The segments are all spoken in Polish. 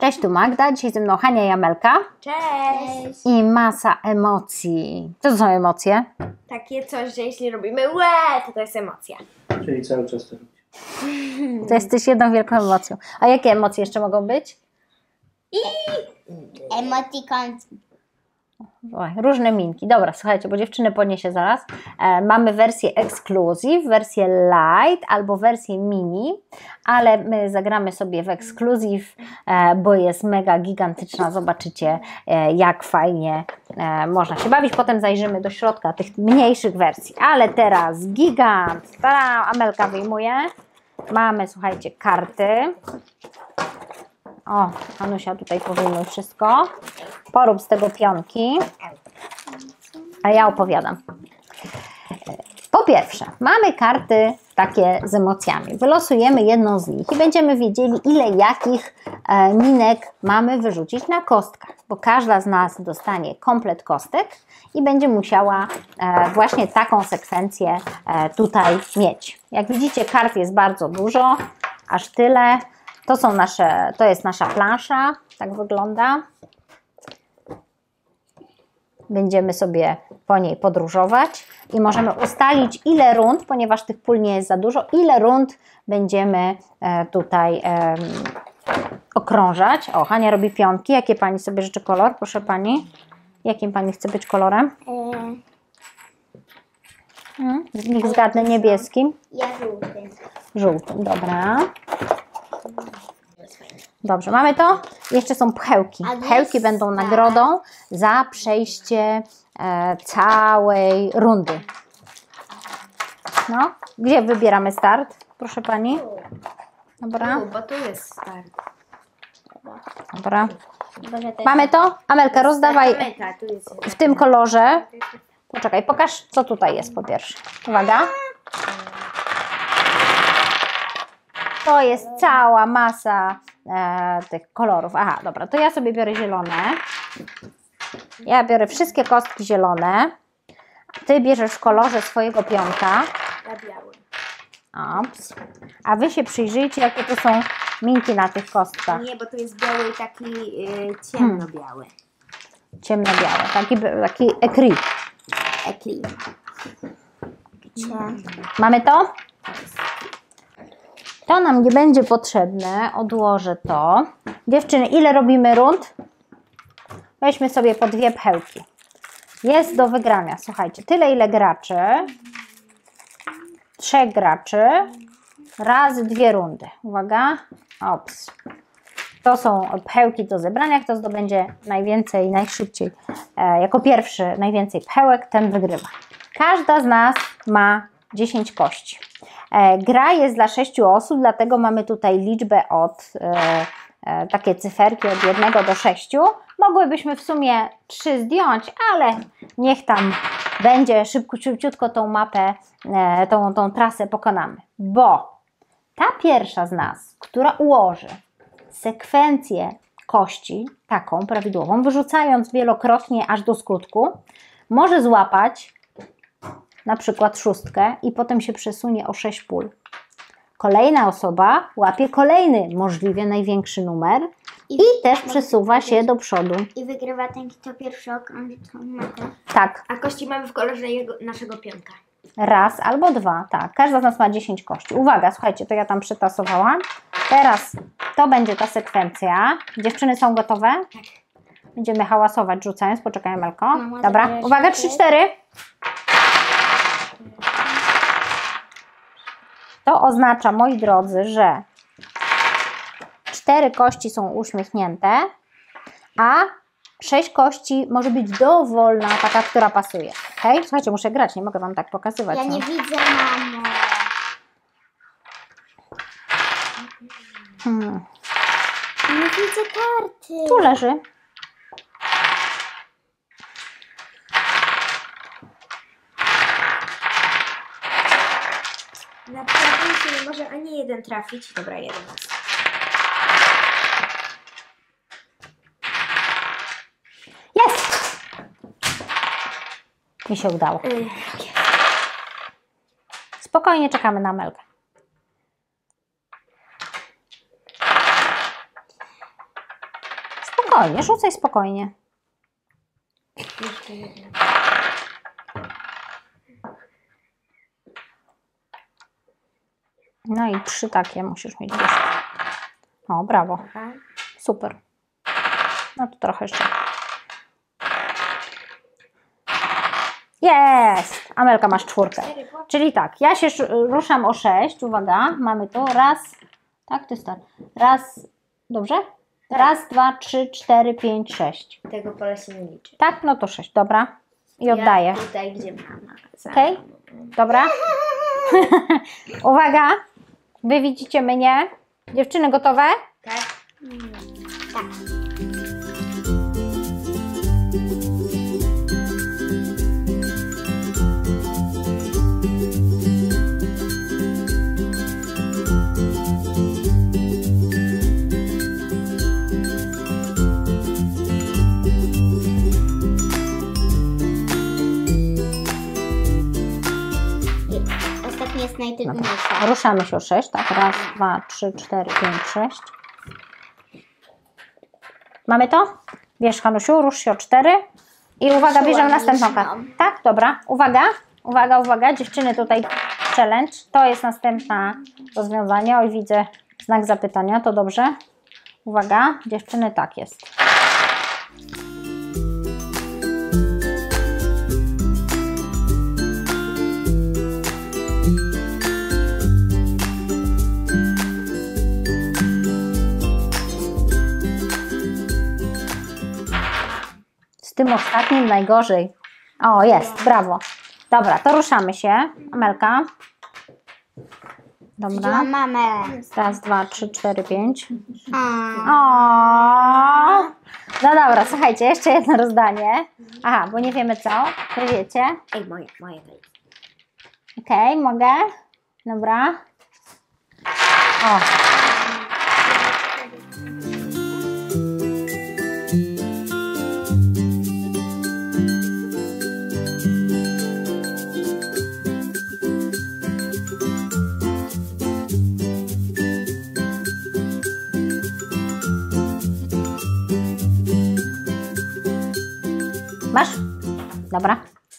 Cześć, tu Magda, dzisiaj ze mną Hania i Amelka. Cześć! I masa emocji. Co to są emocje? Takie coś, że jeśli robimy łe, to jest emocja. Czyli cały czas to robić. To jesteś jedną wielką emocją. A jakie emocje jeszcze mogą być? Emoticon. Oj, różne minki. Dobra, słuchajcie, bo dziewczyny podniesie zaraz. Mamy wersję Exclusive, wersję Light albo wersję Mini, ale my zagramy sobie w Exclusive, bo jest mega gigantyczna. Zobaczycie, jak fajnie można się bawić. Potem zajrzymy do środka tych mniejszych wersji. Ale teraz gigant. Tada, Amelka wyjmuje. Mamy, słuchajcie, karty. O, Anusia tutaj powyjmuje wszystko. Porób z tego pionki. A ja opowiadam. Po pierwsze, mamy karty takie z emocjami. Wylosujemy jedną z nich i będziemy wiedzieli, ile jakich minek mamy wyrzucić na kostkach. Bo każda z nas dostanie komplet kostek i będzie musiała właśnie taką sekwencję tutaj mieć. Jak widzicie, kart jest bardzo dużo, aż tyle. To jest nasza plansza, tak wygląda. Będziemy sobie po niej podróżować i możemy ustalić, ile rund, ponieważ tych pól nie jest za dużo, ile rund będziemy tutaj okrążać. O, Hania robi pionki. Jakie Pani sobie życzy kolor, proszę Pani? Jakim Pani chce być kolorem? Niech zgadnę, niebieskim. Ja żółty. Żółtym, dobra. Dobrze, mamy to. Jeszcze są pchełki. Pchełki będą nagrodą za przejście całej rundy. No, gdzie wybieramy start? Proszę Pani. Dobra. Bo tu jest start. Dobra. Mamy to? Amelka, rozdawaj Tu jest w tym kolorze. Poczekaj, pokaż, co tutaj jest po pierwsze. Uwaga. To jest cała masa tych kolorów. Aha, dobra, to ja sobie biorę zielone. Ja biorę wszystkie kostki zielone. Ty bierzesz w kolorze swojego pionka. na biały. Ops. A wy się przyjrzyjcie, jakie to są minki na tych kostkach. Nie, bo tu jest biały i taki ciemno-biały. Ciemno-białe, taki écrit. Ekli. Mamy to? To nam nie będzie potrzebne. Odłożę to. Dziewczyny, ile robimy rund? Weźmy sobie po 2 pchełki. Jest do wygrania, słuchajcie, tyle ile graczy. 3 graczy. Razy 2 rundy. Uwaga. Ops. To są pchełki do zebrania. Kto zdobędzie najwięcej, najszybciej, jako pierwszy najwięcej pchełek, ten wygrywa. Każda z nas ma 10 kości. Gra jest dla 6 osób, dlatego mamy tutaj liczbę takie cyferki od 1 do 6. Mogłybyśmy w sumie 3 zdjąć, ale niech tam będzie, szybciutko tą mapę, tą trasę pokonamy. Bo ta pierwsza z nas, która ułoży sekwencję kości, taką prawidłową, wyrzucając wielokrotnie aż do skutku, może złapać na przykład 6 i potem się przesunie o 6 pól. Kolejna osoba łapie kolejny możliwie największy numer i też przesuwa się do przodu. I wygrywa ten, kto pierwszy okrąży tą metę. Tak, A kości mamy w kolorze naszego pionka. raz albo 2, tak. Każda z nas ma 10 kości. Uwaga, słuchajcie, to ja tam przytasowałam. Teraz to będzie ta sekwencja. Dziewczyny są gotowe? Tak. Będziemy hałasować rzucając. Poczekaj, Melko. Mama, Dobra, zabierz uwaga, ty. 3-4. To oznacza, moi drodzy, że 4 kości są uśmiechnięte, a 6 kości może być dowolna, taka, która pasuje. Ok? Słuchajcie, muszę grać, nie mogę Wam tak pokazywać. Ja no. nie widzę, mamo. Nie widzę karty. Tu leży. Na pewno się nie może ani jeden trafić. Dobra, jeden raz. Jest! Mi się udało. Spokojnie czekamy na Melkę. Spokojnie, rzucaj spokojnie. Jeszcze jedna. No i 3 takie musisz mieć. Wiesz. O, brawo. Aha. Super. No to trochę jeszcze. Jest! Amelka, masz 4. Czyli tak, ja się ruszam o 6. Uwaga, mamy tu. Raz. Tak, to jest tak. Raz. Dobrze? Raz, 2, 3, 4, 5, 6. Tego pola się nie liczy. Tak, no to 6. Dobra. I oddaję. Ja tutaj, gdzie mama. Okej? Dobra. Uwaga. Wy widzicie mnie. Dziewczyny gotowe? Tak? Tak. Ostatni jest najtrudniejszy. Ruszamy się o 6. Tak, raz, 2, 3, 4, 5, 6. Mamy to? Bierz, Hanusiu, rusz się o 4. I uwaga, bierzemy następną kartę. Tak, dobra. Uwaga, uwaga, uwaga. Dziewczyny, tutaj challenge. To jest następne rozwiązanie. Oj, widzę znak zapytania. To dobrze. Uwaga, dziewczyny, tak jest. Z tym ostatnim najgorzej. O, jest, brawo. Dobra, to ruszamy się. Amelka. Dobra. Widziałam mamę. Raz, 2, 3, 4, 5. A. O. No dobra, słuchajcie, jeszcze jedno rozdanie. Aha, bo nie wiemy co. Wy wiecie. Ej, moje to jest. Okej, mogę? Dobra. O. Masz? Dobra.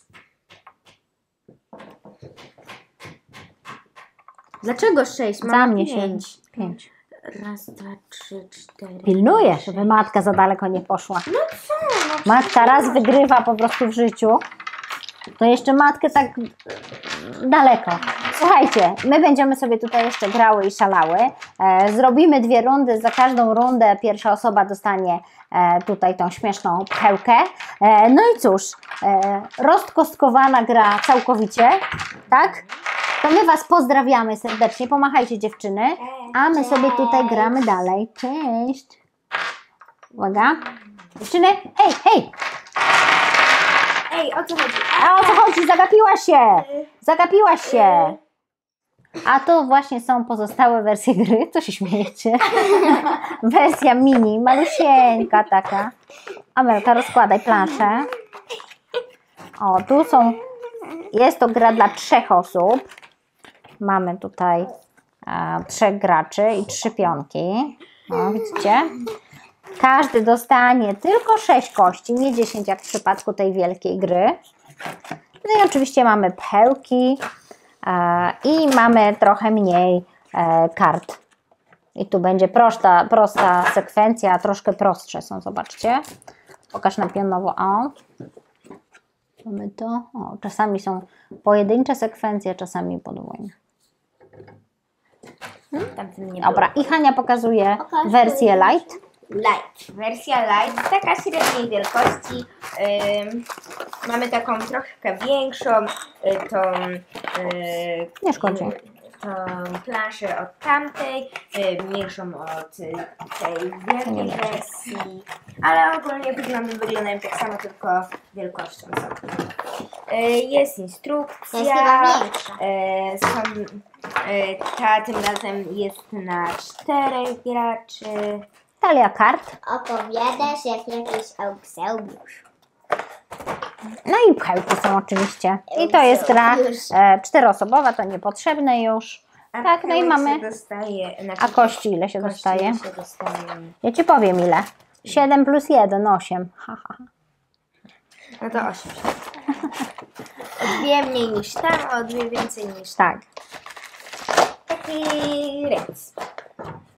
Dlaczego 6? Za mnie się. 5. Raz, 2, 3, 4. Pilnuję, żeby matka za daleko nie poszła. No co? Matka raz wygrywa po prostu w życiu, to jeszcze matkę tak daleko. Słuchajcie, my będziemy sobie tutaj jeszcze grały i szalały. Zrobimy 2 rundy, za każdą rundę pierwsza osoba dostanie tutaj tą śmieszną pchełkę. No i cóż, rozkostkowana gra całkowicie, tak? To my Was pozdrawiamy serdecznie, pomachajcie dziewczyny, a my sobie tutaj gramy dalej. Cześć! Uwaga! Dziewczyny, hej, hej! Ej, o co chodzi? A o co chodzi? Zagapiłaś się! Zagapiłaś się! A to właśnie są pozostałe wersje gry. Co się śmiejecie? Wersja mini, malusieńka taka. Amelka, rozkładaj planszę. O, tu są... Jest to gra dla 3 osób. Mamy tutaj 3 graczy i 3 pionki. O, widzicie? Każdy dostanie tylko 6 kości, nie 10 jak w przypadku tej wielkiej gry. No i oczywiście mamy pchełki i mamy trochę mniej kart. I tu będzie prosta sekwencja, troszkę prostsze są, zobaczcie. Pokaż na pionowo. O. Mamy to. O, czasami są pojedyncze sekwencje, czasami podwójne. Tamtym nie Dobra, i Hania pokazuje wersję light. Light. Wersja light, taka średniej wielkości. Mamy taką trochę większą, Nie szkodzi. tą planszę od tamtej, mniejszą od tej wielkiej wersji, ale ogólnie wyglądają tak samo, tylko wielkością są. Jest instrukcja. Jest chyba większa. Ta tym razem jest na 4 graczy. Talia kart. Opowiadasz jak jakiś aukcjonariusz. No i pchełki są oczywiście. I to jest gra 4-osobowa, to niepotrzebne już. Tak, no i pchełek mamy... się dostaje, A kości ile się kości dostaje? się dostaje. Ja Ci powiem ile. 7 plus 1, 8. Ha, ha. No to 8. O 2 mniej niż tam, o 2 więcej niż tam. Tak. Taki rys.